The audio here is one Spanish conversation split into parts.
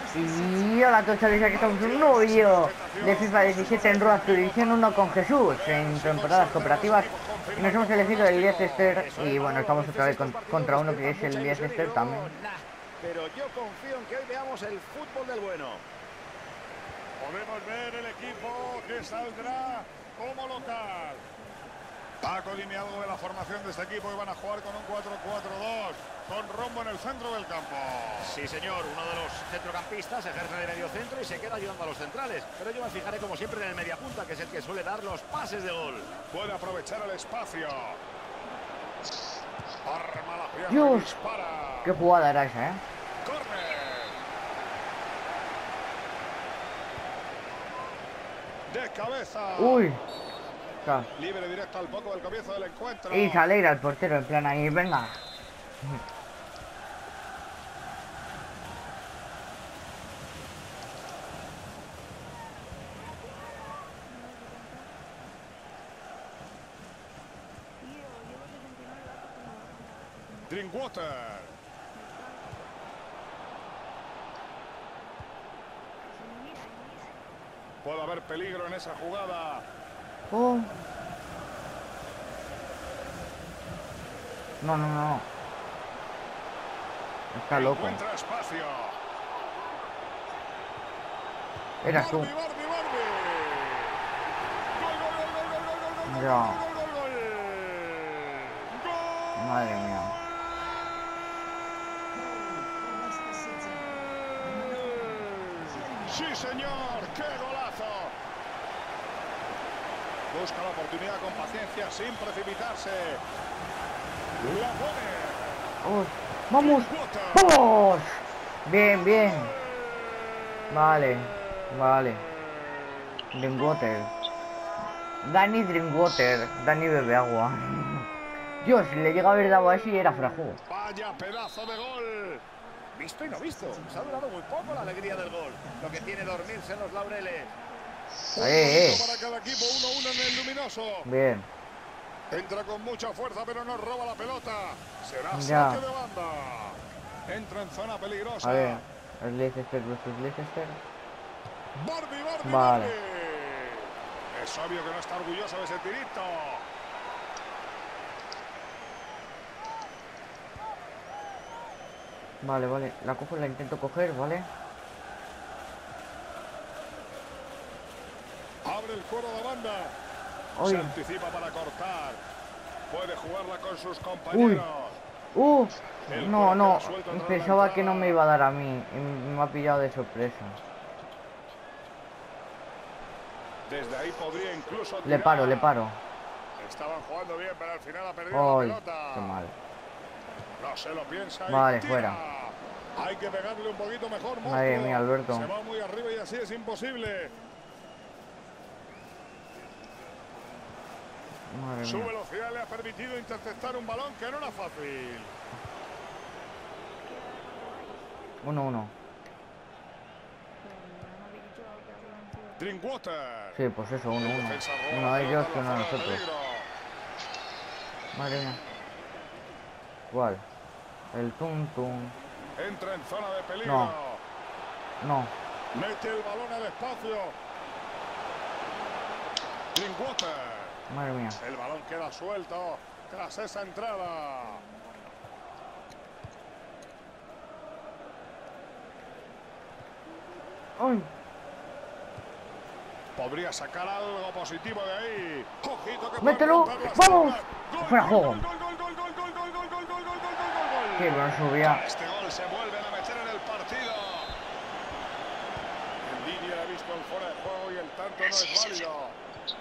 Y hola a todos, chavales, aquí estamos en un nuevo vídeo de FIFA 17 en Road to Division 1 con Jesús en temporadas cooperativas. Y nos hemos elegido el Leicester y bueno, estamos otra vez contra uno que es el Leicester también. Pero yo confío en que hoy veamos el fútbol del bueno. Podemos ver el equipo que saldrá como local. Paco dime algo de la formación de este equipo y van a jugar con un 4-4-2 con Rombo en el centro del campo. Sí, señor, uno de los centrocampistas ejerce de medio centro y se queda ayudando a los centrales. Pero yo me fijaré como siempre en el mediapunta, que es el que suele dar los pases de gol. Puede aprovechar el espacio. Arma la pierna y Dios, dispara. qué jugada era esa, Córner. De cabeza. Uy. Libre directo al poco del comienzo del encuentro. Y se alegra el portero en plan ahí, venga. Drinkwater. Puede haber peligro en esa jugada. Oh. No. Está loco. Encuentra espacio. Eras tú. Bardi. Gol. Ya. Gol. Madre mía. Sí, señor. ¡Qué golazo! Busca la oportunidad con paciencia, sin precipitarse. La pone. Oh. ¡Vamos! ¡Vamos! Bien. Vale. Drinkwater. Drinkwater. Dani bebe agua. Dios, si le llega a haber dado así era frajú. Vaya pedazo de gol. Visto y no visto. Se ha durado muy poco la alegría del gol. Lo que tiene dormirse en los laureles. Para cada equipo, 1-1 en el luminoso. Bien. Entra con mucha fuerza, pero no roba la pelota. Será Ya. saque de banda. Entra en zona peligrosa. A ver, el Leicester versus Leicester. Bardi. Vale. Es obvio que no está orgulloso de ese tirito. Vale. La cojo, la intento coger, ¿vale? Abre el cuero de banda. Uy. Se anticipa para cortar. Puede jugarla con sus compañeros. No. Pensaba que no me iba a dar a mí. Y me ha pillado de sorpresa. Desde ahí podría incluso Le paro. Estaban jugando bien, pero al final ha perdido la pelota. Qué mal. No se lo piensa. Vale, y tira. fuera. Hay que pegarle un poquito mejor, Madre monstruo. mía, Alberto. Se va muy arriba y así es imposible. Madre Su mía. velocidad le ha permitido interceptar un balón que no era fácil. 1-1. Drinkwater. Sí, pues eso, 1-1. Defensa roba Uno la de ellos pelota que en uno la de zona de nosotros. peligro. Madre mía. ¿Cuál? El tum. Entra en zona de peligro. No. Mete el balón al espacio. Drinkwater. Madre mía. El balón queda suelto tras esa entrada. ¡Ay! Podría sacar algo positivo de ahí. Ojito que ¡Mételo! puede romper las ¡Vamos! tablas. ¡Fuera juego! Gol. ¡Qué bueno subía! Este gol se vuelven a meter en el partido. En línea he visto el fuera de juego y el tanto no es válido.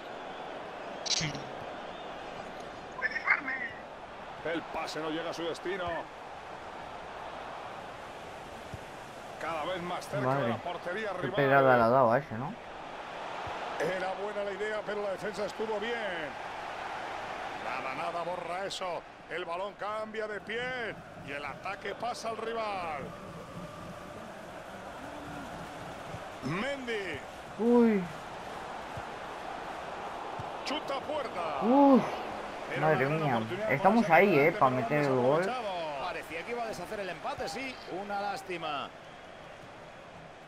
El pase no llega a su destino. Cada vez más cerca de la portería Qué rival. pegada le ha dado a ese, ¿no? Era buena la idea, pero la defensa estuvo bien. Nada borra eso. El balón cambia de pie y el ataque pasa al rival. Mendy. Uy. Chuta a puerta. Madre mía. Estamos ahí, para meter el gol. Parecía que iba a deshacer el empate, sí. Una lástima.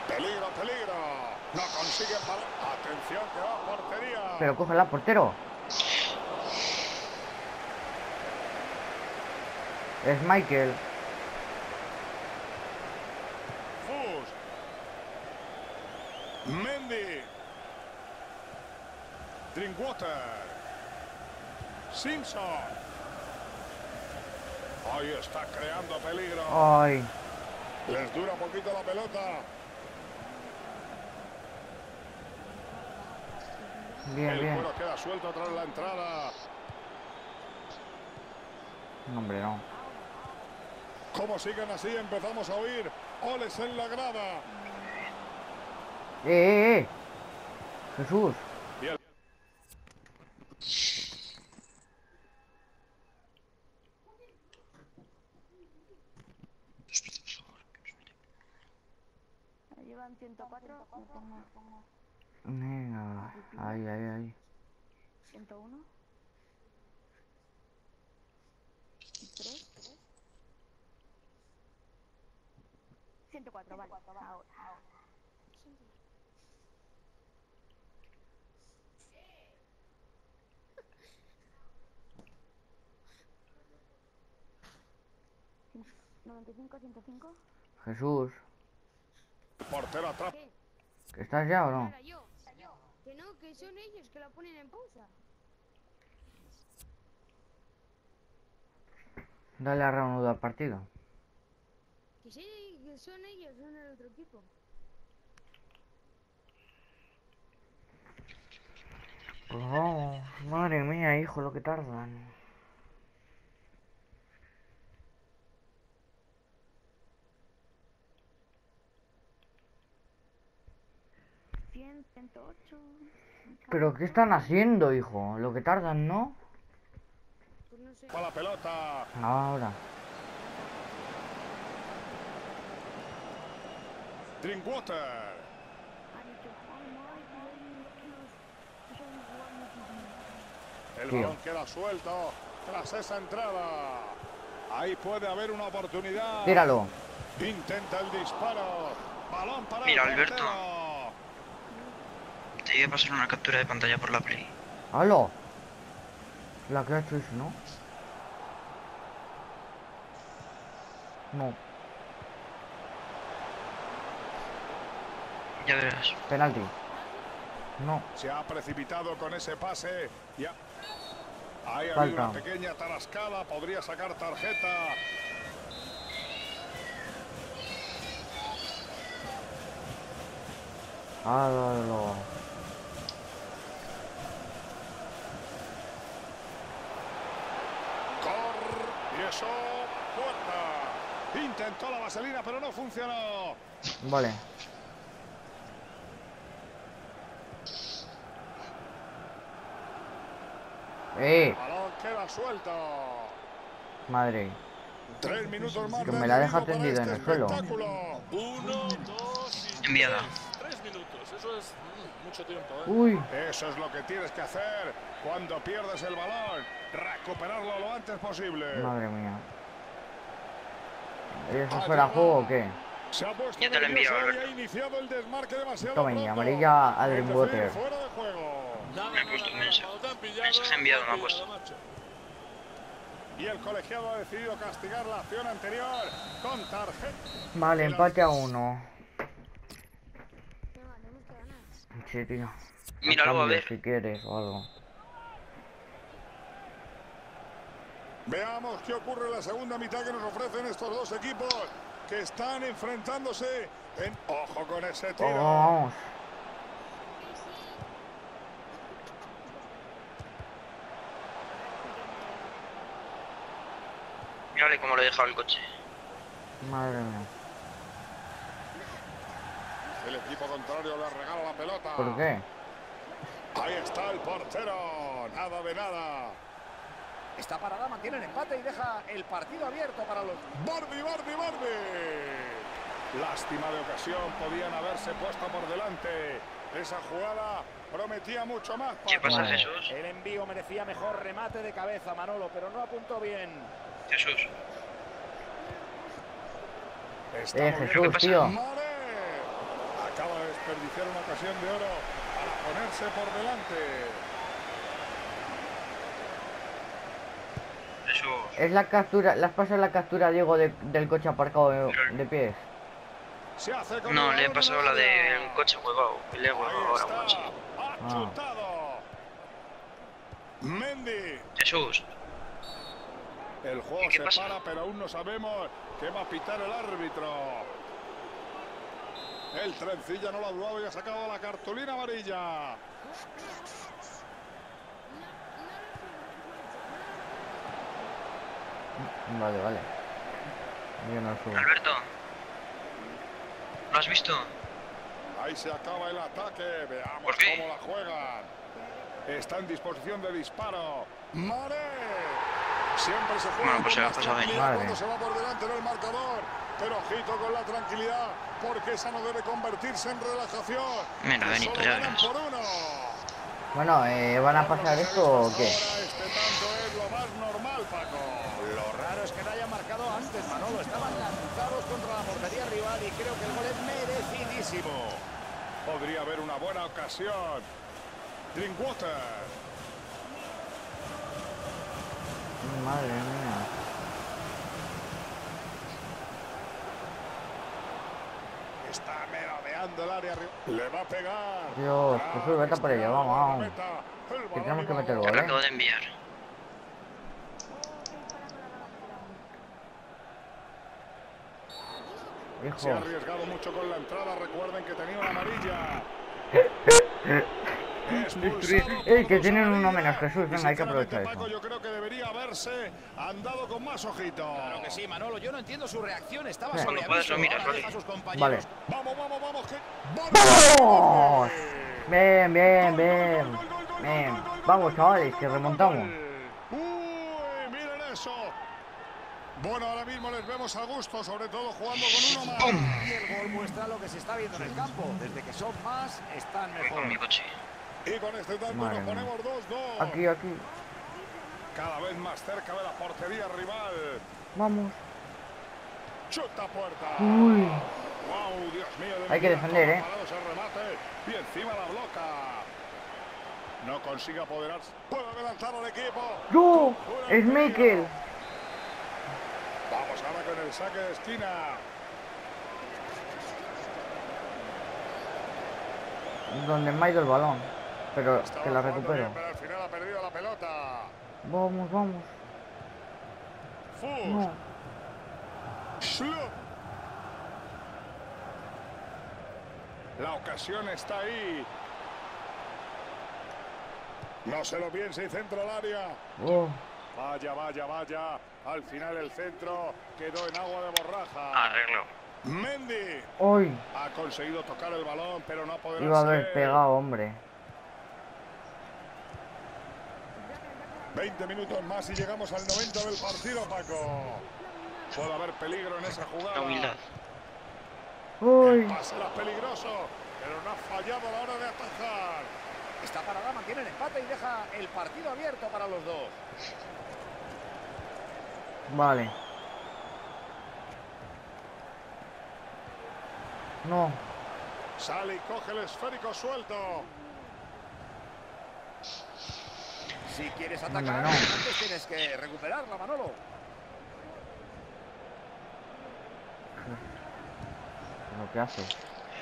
Peligro, peligro. No consigue parar. Atención que va a portería. Pero cógela, portero. Es Michael. Fus. Mendy. Drinkwater. Simpson. Ahí está creando peligro. Ay. Les dura poquito la pelota. Bien, El bien. cuero queda suelto tras la entrada. No, hombre, no. Como siguen así, empezamos a oír oles en la grada. ¡Eh! Jesús. Y el- Llevan 104, me pongo Venga. Ahí, ahí, ahí. 101. 3. 104, vale. Ahora. Sí. 95, 105. Jesús. portero atrás. ¿Qué? ¿Que estás ya o no? Ahora yo. Que no, que son ellos que la ponen en pausa. Dale a reanudar partido. Que sí, que son ellos, son el otro equipo. Pues vamos. Madre mía, hijo, lo que tardan. ¿100, 108? ¿Pero qué están haciendo, hijo? Lo que tardan, ¿no? Pues no sé. Para la pelota. Ahora. Drinkwater. Han dicho, "Ay, madre, que son igual muchísimo". El Tío. balón queda suelto tras esa entrada. Ahí puede haber una oportunidad. Tíralo. Intenta el disparo. Balón para Mira, el Alberto. portero. Te iba a pasar una captura de pantalla por la Play. ¡Halo! La que ha hecho eso, ¿no? No. Ya verás. Penalti. No. Se ha precipitado con ese pase. Ya. Ahí ha Falta. habido una pequeña tarascada. Podría sacar tarjeta. Halo. Y eso, puerta. Intentó la vaselina, pero no funcionó. Vale. Balón queda suelto. Madre. 3 minutos más. Que de me la deja añadido para tendida en este el suelo. espectáculo. 1, 2 y Enviada. 3 minutos. Eso es mucho tiempo, ¿eh? Uy. Eso es lo que tienes que hacer cuando pierdes el balón. Recuperarlo lo antes posible. Madre mía. ¿Eso fuera juego o qué? Se ha puesto Ya te lo envío, nervioso y Alberto. ha iniciado el desmarque demasiado Toma, pronto. amarilla a Es decir, Drinkwater. fuera de juego. Nada, Me ha puesto un mensaje. Cuando te han pillado, Mensaje enviado, te me ha han puesto. pillado, macho. Y el colegiado ha decidido castigar la acción anterior con tarjeta. Vale, empate a 1. Venga, tenemos que ganar. Sí, tío. Míralo, a Cambio, ver. si quieres o algo. Veamos qué ocurre en la segunda mitad que nos ofrecen estos dos equipos que están enfrentándose en... ¡Ojo con ese tiro! Vamos. Mírale cómo le he dejado el coche. Madre mía. El equipo contrario le regala la pelota. ¿Por qué? Ahí está el portero. Nada de nada. Esta parada mantiene el empate y deja el partido abierto para los... ¡Bardi! Lástima de ocasión. Podían haberse puesto por delante. Esa jugada prometía mucho más. ¿Qué pasa, Vale. Jesús? El envío merecía mejor remate de cabeza, Manolo, pero no apuntó bien. Jesús. Está muy bien. Jesús, tío. Mane. Acaba de desperdiciar una ocasión de oro para ponerse por delante. Jesús. Es la captura, las pasas la captura, Diego, del coche aparcado de pies. Se hace con No, el le he balón pasado en la el área. del coche huevado. Y le he huevado Ahí ahora, está. macho. Ha chutado. Mendy. Jesús. El juego ¿Qué se pasa? para, pero aún no sabemos qué va a pitar el árbitro. El trencilla no lo ha dudado y ha sacado la cartulina amarilla. Vale, vale. Yo no subo. Alberto. ¿Lo has visto? Ahí se acaba el ataque. Veamos ¿Por qué? cómo la juegan. Está en disposición de disparo. ¡Mare! Siempre se juega Bueno, pues se con la más ha pasado bien. tranquilidad Madre. cuando se va por delante en el marcador. Pero ojito con la tranquilidad, porque esa no debe convertirse en relajación. Mira, Que Benito, solo ya ganan verás. por uno. Bueno, ¿van a pasar esto o qué? Ahora este tanto es lo más normal, Paco. Lo raro es que no haya marcado antes, Manolo. Estaban lanzados contra la portería rival y creo que el gol es merecidísimo. Podría haber una buena ocasión. Drinkwater. Madre mía. Está merodeando el área arriba. Le va a pegar. Dios, Jesús, vete por ella, vamos, vamos. Que tenemos que meter Que gol, la ¿eh? acabo de enviar. Se ha Hijo. arriesgado mucho con la entrada. Recuerden que tenía una amarilla. Que tienen uno menos, Jesús. Venga, hay que aprovechar Paco, eso. yo creo que debería haberse andado con más ojito. Claro que sí, Manolo. Yo no entiendo su reacción. Estaba Sí. sobre Cuando puedas aviso. lo miras, Ahora vale. deja a sus compañeros. Vale. Vamos, vamos, vamos. ¡Vamos! Bien, bien, bien. Bien. Vamos, chavales, que remontamos. Uy, miren eso. Bueno, ahora mismo les vemos a gusto, sobre todo jugando con uno más. Y el gol muestra lo que se está viendo en el campo. Desde que son más, están Voy mejor. con mi coche. Y con este tanto Madre nos mía. ponemos 2-2. Aquí, aquí. Cada vez más cerca de la portería rival. Vamos. Chuta puerta. Uy. Wow, Dios mío. de Hay que mi vida, defender, toma parado ese remate y encima la bloca. No consigue apoderarse. Puede adelantar al equipo. ¡No! Fuera ¡Es el Michael! peligro. Vamos ahora con el saque de esquina. Donde me ha ido el balón. Pero Estaba que la jugando recupero. bien, pero al final ha perdido la pelota. Vamos, vamos. Fuchs. No. Schlupp. La ocasión está ahí. No se lo piensa y centro al área. Oh. Vaya, vaya, vaya. Al final el centro quedó en agua de borraja. Arreglo. Mendy Hoy ha conseguido tocar el balón, pero no poder iba a haber pegado, hombre. 20 minutos más y llegamos al 90 del partido, Paco. Puede haber peligro en esa jugada. La humildad. Uy. El pase era peligroso, pero no ha fallado a la hora de atajar. Esta parada mantiene el empate y deja el partido abierto para los dos. Vale. No. Sale y coge el esférico suelto. Si quieres Hombre, atacar, no. antes tienes que recuperarla, Manolo. Lo que hace.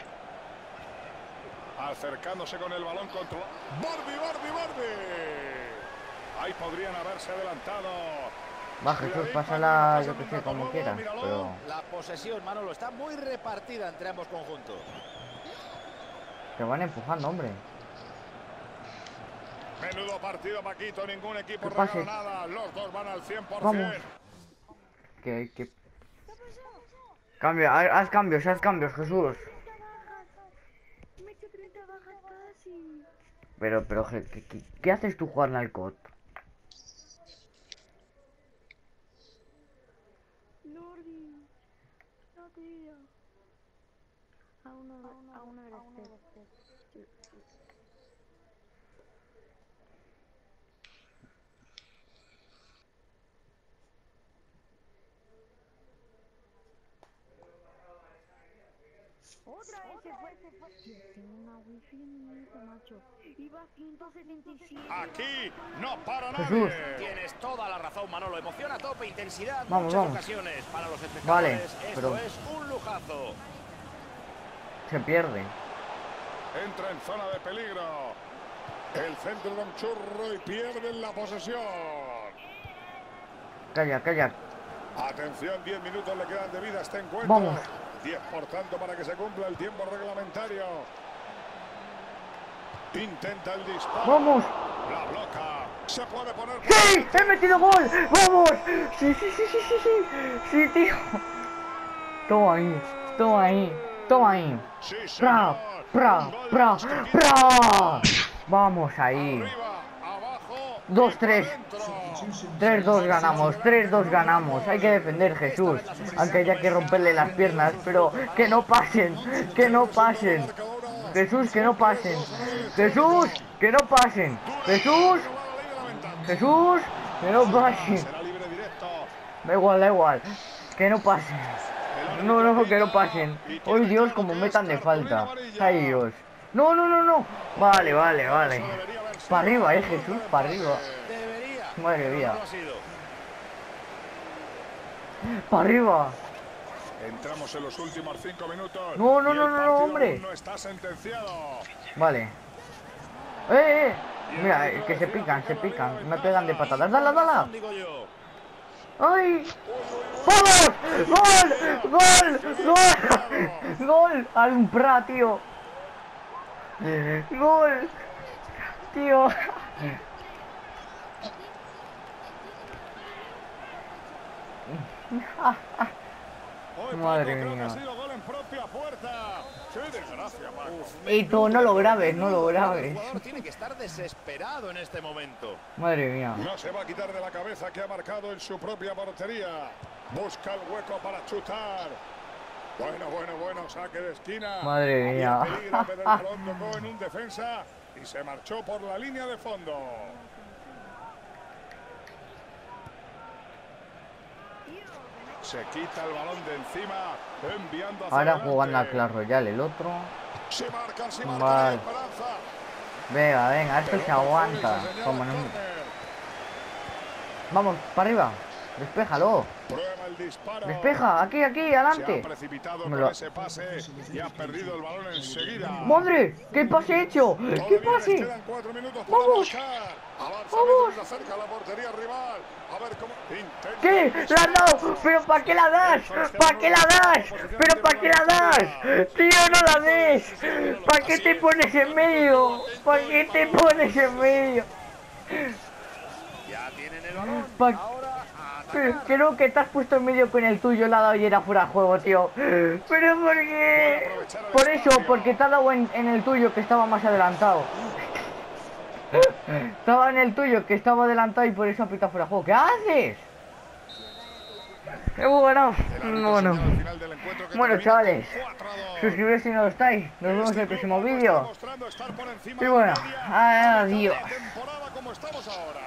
Acercándose con el balón controlado. ¡Bardi, Bardi, Bardi! Ahí podrían haberse adelantado. Va, Jesús, pásala, yo que sé, como quieras. Pero La posesión, Manolo, está muy repartida entre ambos conjuntos. te van empujando, hombre. Menudo partido, Paquito. Ningún equipo Que pase. regala nada. Los dos van al 100%. Vamos. Que... Cambio, haz cambios, Jesús. Me he hecho 30 bajas casi. Pero, ¿qué haces tú jugando al COD? Nordi. No, tío. A uno de los tres. Otra vez se fue. Tiene una wifi en mi hijo, macho. Iba a 177. Aquí no para Jesús. nadie. Tienes toda la razón, Manolo. Emoción a tope, intensidad, Vamos, muchas vamos. ocasiones. Para los espectadores, Vale, esto pero- es un lujazo. Se pierde. Entra en zona de peligro. El centro de un churro y pierden la posesión. Calla, calla. Atención, 10 minutos le quedan de vida a este encuentro. Vamos. 10 por tanto para que se cumpla el tiempo reglamentario. Intenta el disparo. ¡Vamos! La bloca. Se puede poner. ¡Sí! ¡He metido gol! ¡Vamos! ¡Sí, sí, sí, sí, sí, sí! ¡Sí, tío! Toma ahí, toma ahí, toma ahí. Sí, ¡Pra! señor. ¡Pra! Un gol ¡Pra! más que quita. ¡Pra! Vamos ahí. Arriba, abajo. 2-3. Dentro. 3-2 ganamos, 3-2 ganamos. Hay que defender, Jesús. Aunque haya que romperle las piernas, pero que no pasen, que no pasen. Jesús, que no pasen. Jesús, que no pasen. Jesús, Jesús, que no pasen. Será libre directo. Da igual, da igual. Que no pasen. No, no, que no pasen. ¡Ay, Dios, como metan de falta! ¡Ay, Dios! ¡No, no, no, no! Vale, vale, vale. Para arriba, Jesús, para arriba. Debería. Madre pero mía. no lo ha sido. Para arriba. Entramos en los últimos 5 minutos. No, no, y no, el no, partido hombre. aún no está sentenciado. Vale. ¡Eh! Mira, que se pican, se pican. Me pegan de patadas. ¡Dala, dala! Digo yo. ¡Ay! ¡Vamos! ¡Gol! ¡Gol! ¡Gol! ¡Gol! ¡Al Pra, tío! ¡Gol! Tío. Hoy, Madre Paco, creo que mía. ha sido gol en propia puerta. ¡Qué desgracia, Paco! Y tú, no lo grabes, no lo El grabes. jugador tiene que estar desesperado en este momento. Madre mía. No se va a quitar de la cabeza que ha marcado en su propia portería. Busca el hueco para chutar. Bueno, saque de esquina. Madre mía. Había peligro, pero el balón tocó en un defensa y se marchó por la línea de fondo. Se quita el balón de encima, enviando hacia Ahora adelante. jugando al Clash Royale el otro. Se marca Vale. la esperanza. Venga, venga, esto se aguanta. Como no. Vamos, para arriba. Despéjalo. Prueba el disparo. Despeja, aquí, aquí, Se ha adelante. precipitado Me con lo- ese pase y ha perdido el balón enseguida. ¡Madre! ¿Qué pase he hecho? ¿Qué Todavía les pase? quedan 4 minutos para ¡Vamos! marcar. Avanza ¡Vamos! mientras acerca a la portería rival. A ver cómo intenta. ¿Qué? ¡La has dado! ¿Pero para qué la das? ¿Para qué la das? ¿Pero para qué la das? Tío, no la des. ¿Para qué te pones en medio? ¿Para qué te pones en medio? Ya tienen el balón. Pa- Ahora a atacar. Creo que te has puesto en medio con el tuyo, la ha dado y era fuera de juego, tío. ¿Pero por qué? Por eso, porque te ha dado en el tuyo que estaba más adelantado. Estaba en el tuyo que estaba adelantado y por eso ha pitado fuera de juego. ¿Qué haces? Bueno, bueno. Bueno, chavales, suscribiros si no lo estáis. Nos vemos en el próximo vídeo. Y bueno, adiós. Temporada como estamos ahora.